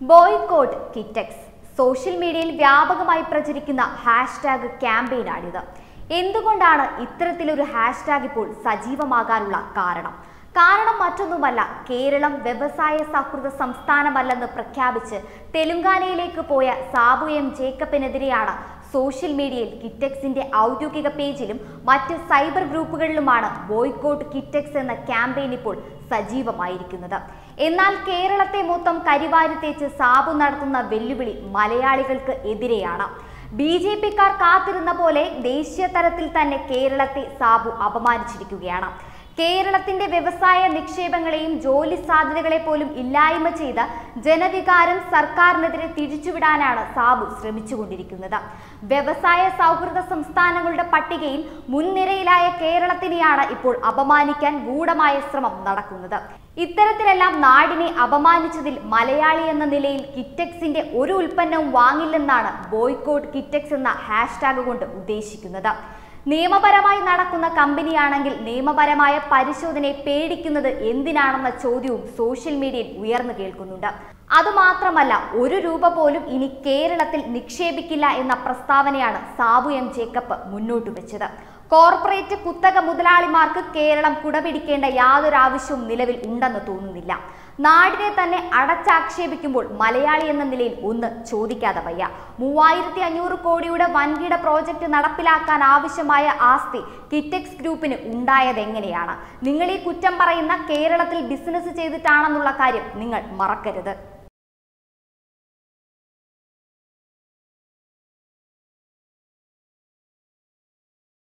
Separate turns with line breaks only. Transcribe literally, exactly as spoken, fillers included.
Boycott Kitex social മീഡിയയിൽ വ്യാപകമായി പ്രചരിക്കുന്ന ഹാഷ്ടാഗ് ക്യാമ്പയിനാണിത്. എന്തുകൊണ്ടാണ് ഇത്തരത്തിലൊരു ഹാഷ്ടാഗ് ഇപ്പോൾ സജീവമാകാനുള്ള കാരണം? കാരണം മറ്റൊന്നുമല്ല, കേരളം വ്യവസായ സൗഹൃദ സംസ്ഥാനമല്ലെന്ന് പ്രഖ്യാപിച്ച് തെലുങ്കാനയിലേക്ക് പോയ സാബു എം ജേക്കബിനെതിരെയാണ് സോഷ്യൽ മീഡിയയിൽ കിറ്റെക്സിന്റെ ഔദ്യോഗിക പേജിലും മറ്റ് സൈബർ ഗ്രൂപ്പുകളിലുമാണ് ബോയ്കോട്ട് കിറ്റെക്സ് എന്ന ക്യാമ്പയിൻ ഇപ്പോൾ സജീവമായിരിക്കുന്നത്. എന്നാൽ കേരളത്തെ മൊത്തം കരിവാരി തേച്ച് സാബു നടത്തുന്ന വെല്ലുവിളി മലയാളികൾക്ക് എതിരെയാണ്. ബി ജെ പിക്കാർ കാത്തിരുന്ന പോലെ ദേശീയ തലത്തിൽ തന്നെ കേരളത്തെ സാബു അപമാനിച്ചിരിക്കുകയാണ്. കേരളത്തിന്റെ വ്യവസായ നിക്ഷേപങ്ങളെയും ജോലി സാധ്യതകളെ പോലും ഇല്ലായ്മ ചെയ്ത ജനവികാരം സർക്കാരിനെതിരെ തിരിച്ചുവിടാനാണ് സാബു ശ്രമിച്ചുകൊണ്ടിരിക്കുന്നത്. വ്യവസായ സൗഹൃദ സംസ്ഥാനങ്ങളുടെ പട്ടികയിൽ മുൻനിരയിലായ കേരളത്തിനെയാണ് ഇപ്പോൾ അപമാനിക്കാൻ ഗൂഢമായ ശ്രമം നടക്കുന്നത്. ഇത്തരത്തിലെല്ലാം നാടിനെ അപമാനിച്ചതിൽ മലയാളി എന്ന നിലയിൽ കിറ്റെക്സിന്റെ ഒരു ഉൽപ്പന്നവും വാങ്ങില്ലെന്നാണ് ബോയ്കോട്ട് കിറ്റെക്സ് എന്ന ഹാഷ്ടാഗ് കൊണ്ട് ഉദ്ദേശിക്കുന്നത്. നിയമപരമായി നടക്കുന്ന കമ്പനിയാണെങ്കിൽ നിയമപരമായ പരിശോധനയെ പേടിക്കുന്നത് എന്തിനാണെന്ന ചോദ്യവും സോഷ്യൽ മീഡിയയിൽ ഉയർന്നു കേൾക്കുന്നുണ്ട്. അതുമാത്രമല്ല, ഒരു രൂപ പോലും ഇനി കേരളത്തിൽ നിക്ഷേപിക്കില്ല എന്ന പ്രസ്താവനയാണ് സാബു എം ജേക്കബ് മുന്നോട്ട് വെച്ചത്. കോർപ്പറേറ്റ് കുത്തക മുതലാളിമാർക്ക് കേരളം കുടപിടിക്കേണ്ട യാതൊരു ആവശ്യവും നിലവിൽ ഉണ്ടെന്ന് തോന്നുന്നില്ല. നാടിനെ തന്നെ അടച്ചാക്ഷേപിക്കുമ്പോൾ മലയാളി എന്ന നിലയിൽ ഒന്ന് ചോദിക്കാതെ വയ്യ. മൂവായിരത്തി അഞ്ഞൂറ് കോടിയുടെ വൻകിട പ്രോജക്റ്റ് നടപ്പിലാക്കാൻ ആവശ്യമായ ആസ്തി കിറ്റെക്സ് ഗ്രൂപ്പിന് ഉണ്ടായത് എങ്ങനെയാണ്? നിങ്ങൾ ഈ കുറ്റം പറയുന്ന കേരളത്തിൽ ബിസിനസ് ചെയ്തിട്ടാണെന്നുള്ള കാര്യം നിങ്ങൾ മറക്കരുത്.